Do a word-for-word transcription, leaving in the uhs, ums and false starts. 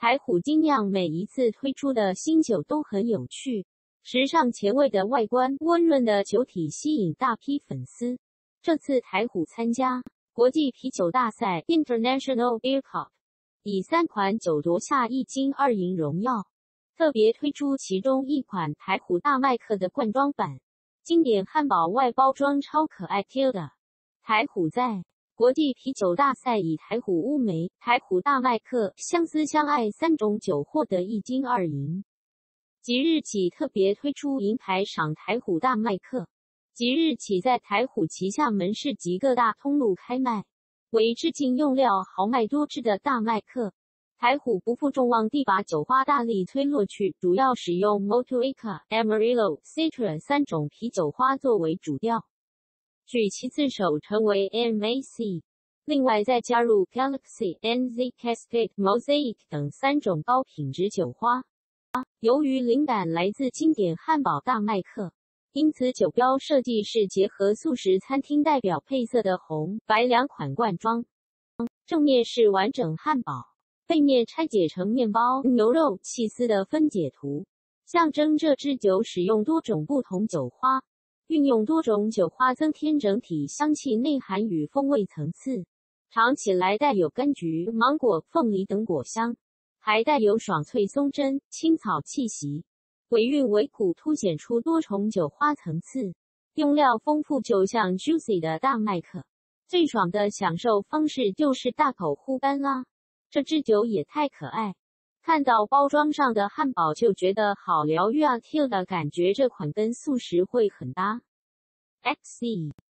台虎精酿每一次推出的新酒都很有趣，时尚前卫的外观，温润的酒体吸引大批粉丝。这次台虎参加国际啤酒大赛 International Beer Cup， 以三款酒夺下一金二银荣耀，特别推出其中一款台虎大麦克的罐装版，经典汉堡外包装超可爱 Tilda。台虎在国际啤酒大赛以台虎乌梅、台虎大麦克、相思相爱三种酒获得一金二银。即日起特别推出银牌赏台虎大麦克，即日起在台虎旗下门市及各大通路开卖，为致敬用料豪迈多汁的大麦克。台虎不负众望地把酒花大力推落去，主要使用 Motueka、Amarillo、Citra 三种啤酒花作为主调，取其次首成为 M A C， 另外再加入 Galaxy、N Z、Cascade、Mosaic 等三种高品质酒花。由于灵感来自经典汉堡大麦克，因此酒标设计是结合素食餐厅代表配色的红、白两款罐装，正面是完整汉堡，背面拆解成面包、牛肉、起司的分解图，象征这支酒使用多种不同酒花，运用多种酒花增添整体香气内涵与风味层次，尝起来带有柑橘、芒果、凤梨等果香，还带有爽脆松针、青草气息，尾韵尾苦凸显出多重酒花层次，用料丰富就像 Juicy 的大麦克。最爽的享受方式就是大口呼干啦，这支酒也太可爱，看到包装上的汉堡就觉得好疗愈啊 ，Tilda 感觉这款跟素食会很搭。X C